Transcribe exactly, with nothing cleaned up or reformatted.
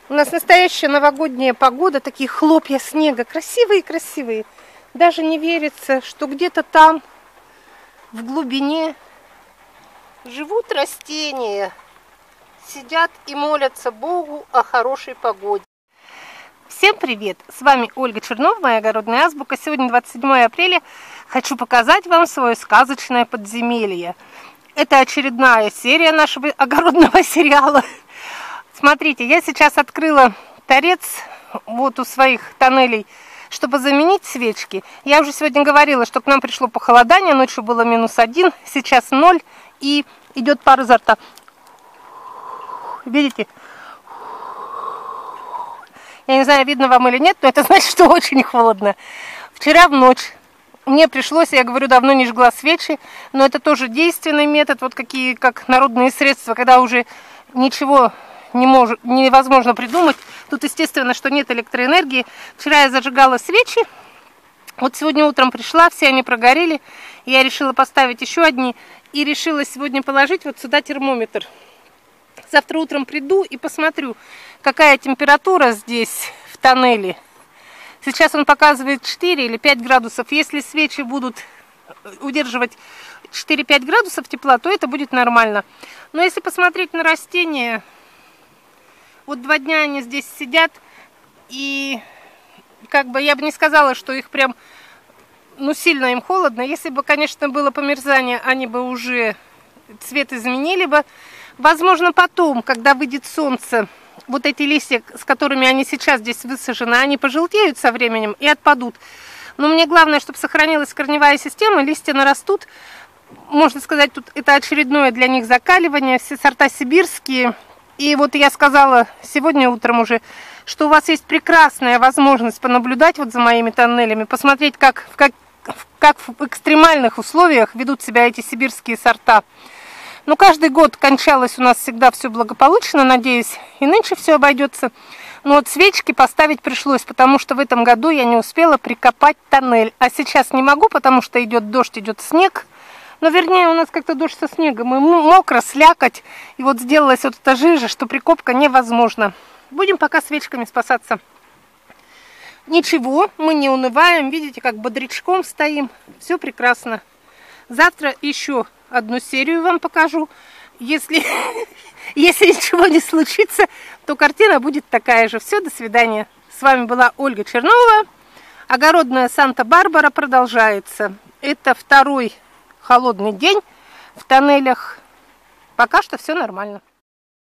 У нас настоящая новогодняя погода, такие хлопья снега, красивые-красивые. Даже не верится, что где-то там, в глубине, живут растения, сидят и молятся Богу о хорошей погоде. Всем привет! С вами Ольга Чернова, моя огородная азбука. Сегодня двадцать седьмое апреля. Хочу показать вам свое сказочное подземелье. Это очередная серия нашего огородного сериала. Смотрите, я сейчас открыла торец вот у своих тоннелей, чтобы заменить свечки. Я уже сегодня говорила, что к нам пришло похолодание, ночью было минус один, сейчас ноль, и идет пар изо рта. Видите? Я не знаю, видно вам или нет, но это значит, что очень холодно. Вчера в ночь мне пришлось, я говорю, давно не жгла свечи, но это тоже действенный метод, вот какие, как народные средства, когда уже ничего не может, невозможно придумать. Тут, естественно, что нет электроэнергии. Вчера я зажигала свечи, вот сегодня утром пришла, все они прогорели. Я решила поставить еще одни и решила сегодня положить вот сюда термометр. Завтра утром приду и посмотрю, какая температура здесь в тоннеле. Сейчас он показывает четыре или пять градусов. Если свечи будут удерживать четыре-пять градусов тепла, то это будет нормально. Но если посмотреть на растения, вот два дня они здесь сидят, и как бы я бы не сказала, что их прям, ну, сильно им холодно. Если бы, конечно, было померзание, они бы уже цвет изменили бы. Возможно, потом, когда выйдет солнце, вот эти листья, с которыми они сейчас здесь высажены, они пожелтеют со временем и отпадут. Но мне главное, чтобы сохранилась корневая система, листья нарастут. Можно сказать, тут это очередное для них закаливание, все сорта сибирские. И вот я сказала сегодня утром уже, что у вас есть прекрасная возможность понаблюдать вот за моими тоннелями, посмотреть, как, как, как в экстремальных условиях ведут себя эти сибирские сорта. Но каждый год кончалось у нас всегда все благополучно, надеюсь, и нынче все обойдется. Но вот свечки поставить пришлось, потому что в этом году я не успела прикопать тоннель. А сейчас не могу, потому что идет дождь, идет снег. Но вернее у нас как-то дождь со снегом, и мокро, слякоть. И вот сделалась вот эта жижа, что прикопка невозможна. Будем пока свечками спасаться. Ничего, мы не унываем. Видите, как бодрячком стоим. Все прекрасно. Завтра еще одну серию вам покажу. Если, если ничего не случится, то картина будет такая же. Все, до свидания. С вами была Ольга Чернова. Огородная Санта-Барбара продолжается. Это второй холодный день в тоннелях. Пока что все нормально.